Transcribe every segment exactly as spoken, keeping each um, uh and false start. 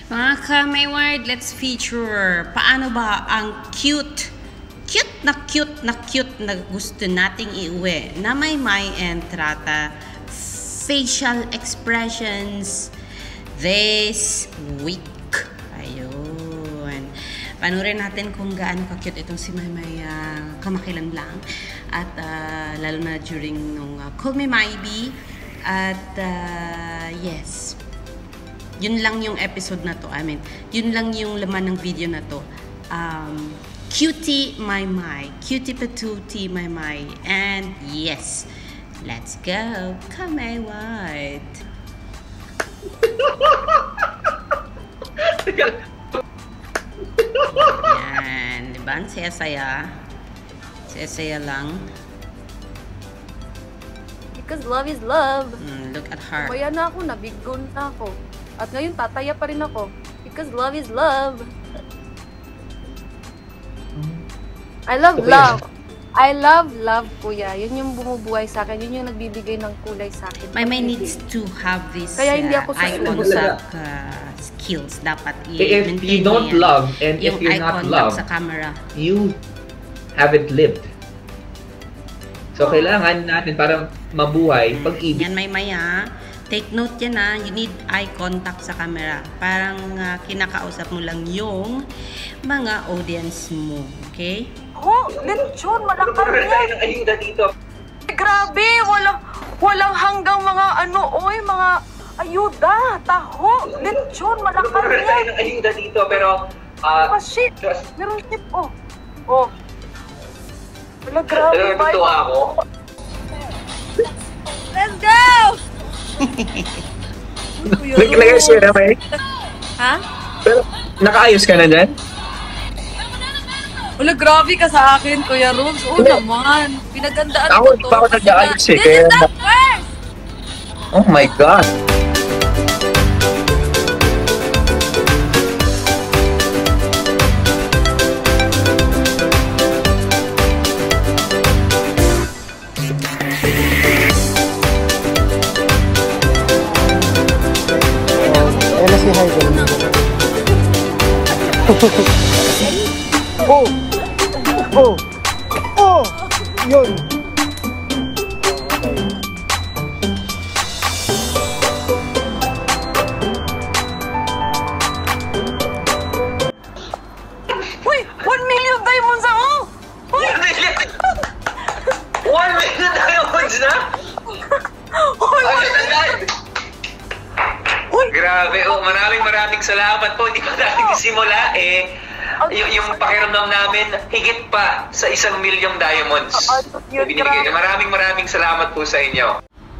Mga ka-Mayward, let's feature paano ba ang cute, cute na cute na cute na gusto nating iuwi na may may entrata facial expressions this week. Ayun. Panurin natin kung gaano ka-cute itong si Maymay uh, kamakilan lang. At uh, lalo na during nung uh, Call Me Maybe. At uh, yes. Yun lang yung episode na to. I mean, yun lang yung laman ng video na to. Um, Cutie Maymay. Cutie Patootie Maymay. And yes, let's go. Ka-Mayward. Yan. Diba? Ang saya-saya. Saya-saya lang. Because love is love. Mm, look at her. Kumaya na ako, nabigon na ako. At ngayon, tataya pa rin ako. Because love is love. I love Okay. love. I love love, kuya. Yun yung bumubuhay sa akin. Yun yung nagbibigay ng kulay sa akin. Maymay needs to have this Kaya hindi uh, ako eye susunod. contact uh, skills. Dapat If i-maintain you don't niya yan. love and if Yung you're eye not contact loved, sa camera. you haven't lived. So, kailangan natin para mabuhay, pag-ibig. Yan, Maymay, ha? Take note yan, ha? You need eye contact sa camera. Parang uh, kinakausap mo lang yung mga audience mo. Okay? Oh, lechon, malakar yan. ayuda dito. Grabe, walang, walang hanggang mga ano, oy, mga ayuda, taho, lechon, malakar yan. ayuda dito, pero... Uh, Oh, shit. Meron shit, oh. Oh. Wala, grabe. Natutuwa ako. Let's go! Nag-share na may? Ha? Pero nakaayos ka na dyan? Wala, grabe ka sa akin, Kuya Rubs. Oo naman. Pinagandaan Ako, ko hindi to. pa ako nag-aayos eh, This kaya is the na- first! Oh my God! Ayan na si Haydn. Oh! Oh! Oh! Yun! Uy! One million diamonds ako! Uy! One million diamonds na? Uy! Ay, agad! Grabe, oh, maraming maraming salamat po. Hindi pa natin simula eh. Y- yung pakiramdam namin, higit pa sa isang milyong diamonds. Yun, Binibigay. grabe. Maraming maraming salamat po sa inyo.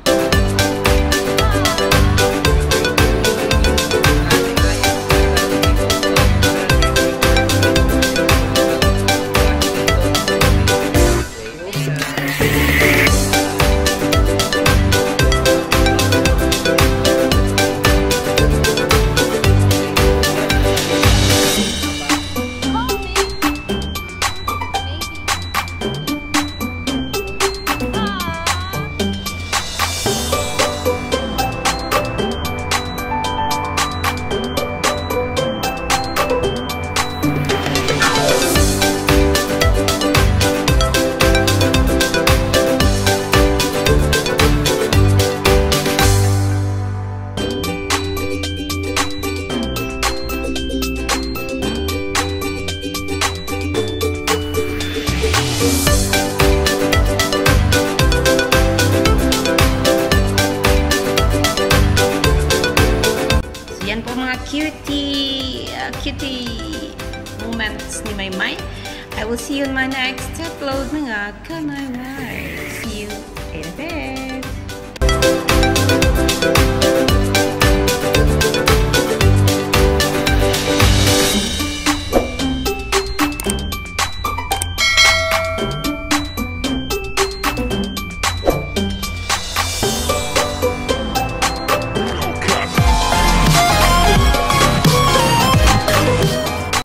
Yan po mga cutie, uh, cutie moments ni Maymay. I will see you in my next upload mga ka-Mayward.